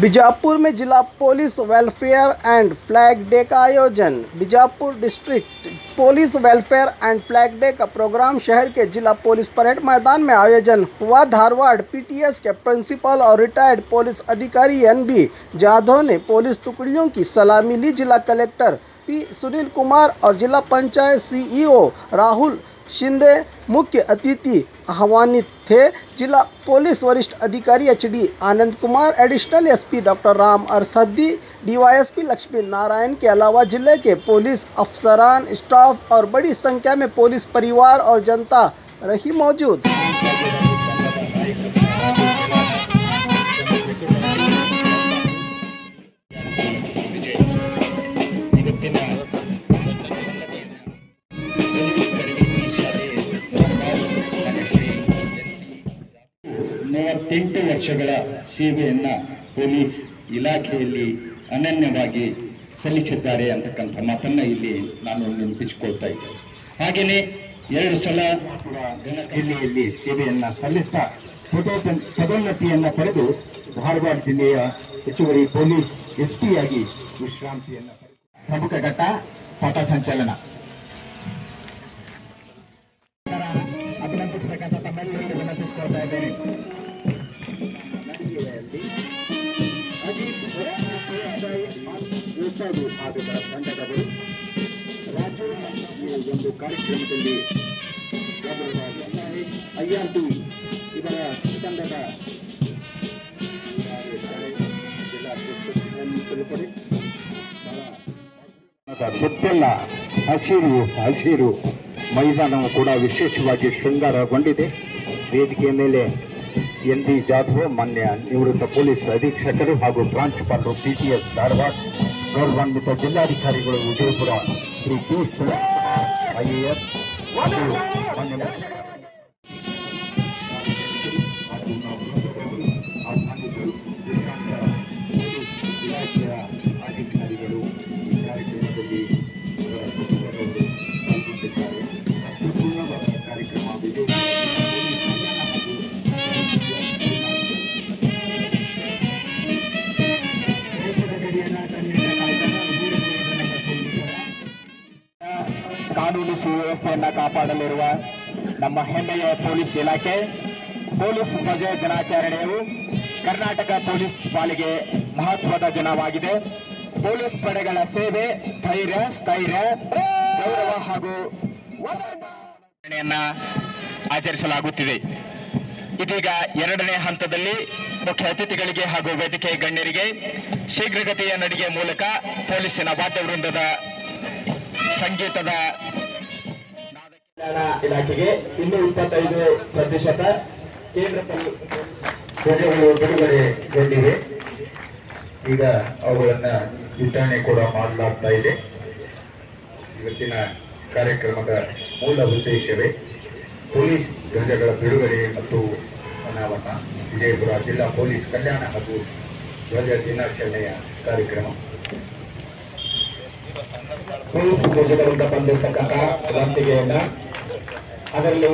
बीजापुर में जिला police welfare and flag day का आयोजन। Bijapur district police welfare and flag day का प्रोग्राम शहर के जिला पुलिस परेड मैदान में आयोजन हुआ। धारवाड़ पीटीएस के प्रिंसिपल और रिटायर्ड पुलिस अधिकारी एनबी जाधव ने पुलिस टुकड़ियों की सलामी ली। जिला कलेक्टर पी सुनील कुमार और जिला पंचायत सीईओ राहुल शिंदे मुख्य अतिथि आह्वानित थे। जिला पुलिस वरिष्ठ अधिकारी HD Anand Kumar, additional SP doctor Ram Arasadi, DYSP Lakshmi Narayan के अलावा जिले के पुलिस अफसरान, स्टाफ और बड़ी संख्या में पुलिस परिवार और जनता रही मौजूद। ಎಂಟು ವರ್ಷಗಳ ಸೇವೆಯನ್ನು ಪೊಲೀಸ್ ಇಲಾಖೆಯಲ್ಲಿ ಅನನ್ಯವಾಗಿ ಸಲ್ಲಿಸಿದ್ದಾರೆ ಅಂತಕ್ಕಂಥ ಮಾತನ್ನು ಇಲ್ಲಿ ನಾನು ನೆನಪಿಸಿಕೊಳ್ತಾ ಇದ್ದೆ. ಹಾಗೆಯೇ 2 ಸಲ ಜಿಲ್ಲೆಯಲ್ಲಿ ಸೇವೆಯನ್ನು ಸಲ್ಲಿಸ್ತಾ ಪದೋನ್ನತಿಯನ್ನು ಪಡೆದು ಧಾರವಾಡ ಜಿಲ್ಲೆಯ ಹೆಚ್ಚುವರಿ ಪೊಲೀಸ್ ಎಸ್ಪಿಯಾಗಿ ವಿಶ್ರಾಂತಿಯನ್ನು ಪಡೆದು ಪ್ರಮುಖ ಘಟ್ಟ ಪಥಸಂಚಲನ ಅಭಿನಂದಿಸಬೇಕಂತ ತಮ್ಮೆಲ್ಲರಿಗೂ ವಿನಂತಿಸಿಕೊಳ್ತಾ ಇದ್ದೇನೆ. ತಂಡದವರು ರಾಜ್ಯ ಒಂದು ಕಾರ್ಯಕ್ರಮದಲ್ಲಿ IRT ಇವರ ತಂಡದ ಸುತ್ತೆಲ್ಲ ಹಸಿರು ಮೈದಾನವು ಕೂಡ ವಿಶೇಷವಾಗಿ ಶೃಂಗಾರಗೊಂಡಿದೆ. ವೇದಿಕೆಯ ಮೇಲೆ ಎನ್ಬಿ ಜಾಧವ್, ಮಾನ್ಯ ನಿವೃತ್ತ ಪೊಲೀಸ್ ಅಧೀಕ್ಷಕರು ಹಾಗೂ ಪ್ರಾಂಶುಪಾಲರು PTS ಧಾರವಾಡ, ಗೌರವಾನ್ವಿತ ಜಿಲ್ಲಾಧಿಕಾರಿಗಳು ವಿಜಯಪುರ ಶ್ರೀ ಪಿ IAS ಹಾಗೂ ಮಾನ್ಯ ಇಲಾಖೆಯ ಅಧಿಕಾರಿಗಳು ಈ ಕಾರ್ಯಕ್ರಮದಲ್ಲಿ ಪಾಲ್ಗೊಂಡಿದ್ದಾರೆ. ಕಾರ್ಯಕ್ರಮ ಕಾನೂನು ಸುವ್ಯವಸ್ಥೆಯನ್ನು ಕಾಪಾಡಲಿರುವ ನಮ್ಮ ಹೆಮ್ಮೆಯ ಪೊಲೀಸ್ ಇಲಾಖೆ ಪೊಲೀಸ್ ಧ್ವಜ ದಿನಾಚರಣೆಯು ಕರ್ನಾಟಕ ಪೊಲೀಸ್ ಪಾಲಿಗೆ ಮಹತ್ವದ ದಿನವಾಗಿದೆ. ಪೊಲೀಸ್ ಪಡೆಗಳ ಸೇವೆ, ಧೈರ್ಯ, ಸ್ಥೈರ್ಯ, ಗೌರವ ಹಾಗೂ ಆಚರಿಸಲಾಗುತ್ತಿದೆ. ಇದೀಗ 2ನೇ ಹಂತದಲ್ಲಿ ಮುಖ್ಯ ಅತಿಥಿಗಳಿಗೆ ಹಾಗೂ ವೇದಿಕೆ ಗಣ್ಯರಿಗೆ ಶೀಘ್ರಗತಿಯ ನಡಿಗೆ ಮೂಲಕ ಪೊಲೀಸಿನ ವಾದ್ಯವೃಂದದ ಸಂಗೀತದ ಇಲಾಖೆಗೆ ಇನ್ನೂ 25% ಕೇಂದ್ರ ಧ್ವಜಗಳು ಬಿಡುಗಡೆಗೊಂಡಿವೆ. ಈಗ ಅವುಗಳನ್ನು ವಿತರಣೆ ಕೂಡ ಮಾಡಲಾಗ್ತಾ ಇದೆ. ಇವತ್ತಿನ ಕಾರ್ಯಕ್ರಮದ ಮೂಲ ಉದ್ದೇಶವೇ ಪೊಲೀಸ್ ಧ್ವಜಗಳ ಬಿಡುಗಡೆ ಮತ್ತು ಅನಾವರಣ. ವಿಜಯಪುರ ಜಿಲ್ಲಾ ಪೊಲೀಸ್ ಕಲ್ಯಾಣ ಹಾಗೂ ಧ್ವಜ ದಿನಾಚರಣೆಯ ಕಾರ್ಯಕ್ರಮ. ಪೊಲೀಸ್ ಧ್ವಜಗಳಿಂದ ಬಂದಿರತಕ್ಕಂಥ ವಂತಿಗೆಯನ್ನ ಅದರಲ್ಲಿ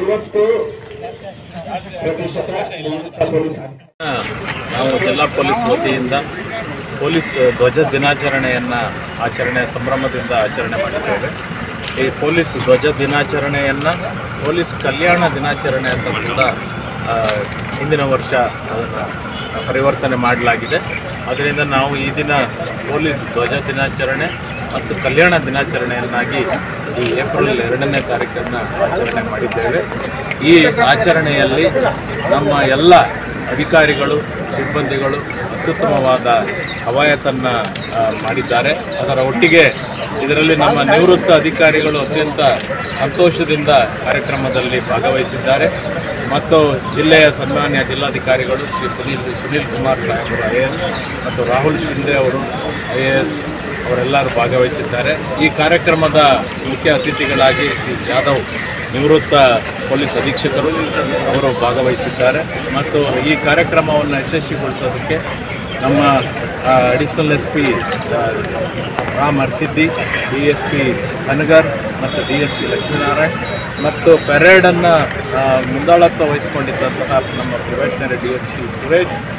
50% ಪೊಲೀಸ್ ನಾವು ಜಿಲ್ಲಾ ಪೊಲೀಸ್ ವತಿಯಿಂದ ಪೊಲೀಸ್ ಧ್ವಜ ದಿನಾಚರಣೆಯನ್ನು ಸಂಭ್ರಮದಿಂದ ಆಚರಣೆ ಮಾಡಿದ್ದೇವೆ. ಈ ಪೊಲೀಸ್ ಧ್ವಜ ದಿನಾಚರಣೆಯನ್ನು ಪೊಲೀಸ್ ಕಲ್ಯಾಣ ದಿನಾಚರಣೆ ಅಂತ ಕೂಡ ಹಿಂದಿನ ವರ್ಷ ಅದನ್ನು ಪರಿವರ್ತನೆ ಮಾಡಲಾಗಿದೆ. ಅದರಿಂದ ನಾವು ಈ ದಿನ ಪೊಲೀಸ್ ಧ್ವಜ ದಿನಾಚರಣೆ ಮತ್ತು ಕಲ್ಯಾಣ ದಿನಾಚರಣೆಯನ್ನಾಗಿ ಈ ಏಪ್ರಿಲ್ 2ನೇ ತಾರೀಕನ್ನು ಆಚರಣೆ ಮಾಡಿದ್ದೇವೆ. ಈ ಆಚರಣೆಯಲ್ಲಿ ನಮ್ಮ ಎಲ್ಲ ಅಧಿಕಾರಿಗಳು, ಸಿಬ್ಬಂದಿಗಳು ಅತ್ಯುತ್ತಮವಾದ ಕವಾಯತನ್ನು ಮಾಡಿದ್ದಾರೆ. ಅದರ ಒಟ್ಟಿಗೆ ಇದರಲ್ಲಿ ನಮ್ಮ ನಿವೃತ್ತ ಅಧಿಕಾರಿಗಳು ಅತ್ಯಂತ ಸಂತೋಷದಿಂದ ಕಾರ್ಯಕ್ರಮದಲ್ಲಿ ಭಾಗವಹಿಸಿದ್ದಾರೆ. ಮತ್ತು ಜಿಲ್ಲೆಯ ಸನ್ಮಾನ್ಯ ಜಿಲ್ಲಾಧಿಕಾರಿಗಳು ಶ್ರೀ ಸುನೀಲ್ ಕುಮಾರ್ ಸಾಹೇಬರು IAS ಮತ್ತು ರಾಹುಲ್ ಶಿಂದೆ ಅವರು IAS ಅವರೆಲ್ಲರೂ ಭಾಗವಹಿಸಿದ್ದಾರೆ. ಈ ಕಾರ್ಯಕ್ರಮದ ಮುಖ್ಯ ಅತಿಥಿಗಳಾಗಿ ಶ್ರೀ ಜಾಧವ್, ನಿವೃತ್ತ ಪೊಲೀಸ್ ಅಧೀಕ್ಷಕರು, ಅವರು ಭಾಗವಹಿಸಿದ್ದಾರೆ. ಮತ್ತು ಈ ಕಾರ್ಯಕ್ರಮವನ್ನು ಯಶಸ್ವಿಗೊಳಿಸೋದಕ್ಕೆ ನಮ್ಮ additional SP Ram Arasiddi, DSP Hanagar ಮತ್ತು DSP ಲಕ್ಷ್ಮೀನಾರಾಯಣ್ ಮತ್ತು ಪೆರೇಡನ್ನು ಮುಂದಾಳತ್ವ ವಹಿಸಿಕೊಂಡಿದ್ದಂತಹ ನಮ್ಮ ಪ್ರೊಬೇಷನರಿ DSP ಸುರೇಶ್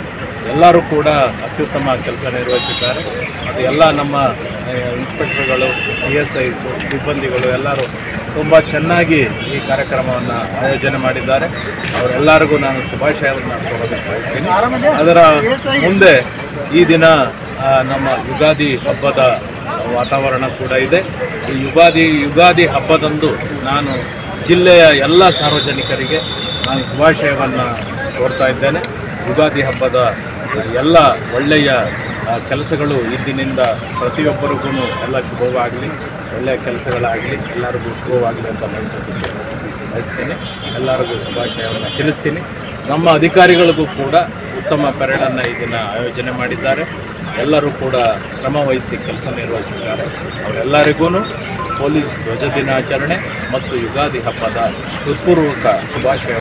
ಎಲ್ಲರೂ ಕೂಡ ಅತ್ಯುತ್ತಮ ಕೆಲಸ ನಿರ್ವಹಿಸಿದ್ದಾರೆ. ಅದು ಎಲ್ಲ ನಮ್ಮ ಇನ್ಸ್ಪೆಕ್ಟರ್ಗಳು, PSI ಸಿಬ್ಬಂದಿಗಳು ಎಲ್ಲರೂ ತುಂಬ ಚೆನ್ನಾಗಿ ಈ ಕಾರ್ಯಕ್ರಮವನ್ನು ಆಯೋಜನೆ ಮಾಡಿದ್ದಾರೆ. ಅವರೆಲ್ಲರಿಗೂ ನಾನು ಶುಭಾಶಯವನ್ನು ಕೊಡೋದಕ್ಕೆ ಬಯಸ್ತೀನಿ. ಅದರ ಮುಂದೆ ಈ ದಿನ ನಮ್ಮ ಯುಗಾದಿ ಹಬ್ಬದ ವಾತಾವರಣ ಕೂಡ ಇದೆ. ಈ ಯುಗಾದಿ ಹಬ್ಬದಂದು ನಾನು ಜಿಲ್ಲೆಯ ಎಲ್ಲ ಸಾರ್ವಜನಿಕರಿಗೆ ನಾನು ಶುಭಾಶಯವನ್ನು ಕೋರ್ತಾ ಇದ್ದೇನೆ. ಯುಗಾದಿ ಹಬ್ಬದ ಎಲ್ಲ ಒಳ್ಳೆಯ ಕೆಲಸಗಳು ಇಂದಿನಿಂದ ಪ್ರತಿಯೊಬ್ಬರಿಗೂ ಎಲ್ಲ ಶುಭವಾಗಲಿ, ಒಳ್ಳೆಯ ಕೆಲಸಗಳಾಗಲಿ, ಎಲ್ಲರಿಗೂ ಶುಭವಾಗಲಿ ಅಂತ ಬಯಸ್ತೇನೆ. ಎಲ್ಲರಿಗೂ ಶುಭಾಶಯವನ್ನು ತಿಳಿಸ್ತೀನಿ. ನಮ್ಮ ಅಧಿಕಾರಿಗಳಿಗೂ ಕೂಡ ಉತ್ತಮ ಪರೇಡನ್ನು ಈ ದಿನ ಆಯೋಜನೆ ಮಾಡಿದ್ದಾರೆ. ಎಲ್ಲರೂ ಕೂಡ ಶ್ರಮವಹಿಸಿ ಕೆಲಸ ನಿರ್ವಹಿಸಿದ್ದಾರೆ. ಅವರೆಲ್ಲರಿಗೂ ಪೊಲೀಸ್ ಧ್ವಜ ದಿನಾಚರಣೆ ಮತ್ತು ಯುಗಾದಿ ಹಬ್ಬದ ಹೃತ್ಪೂರ್ವಕ ಶುಭಾಶಯ.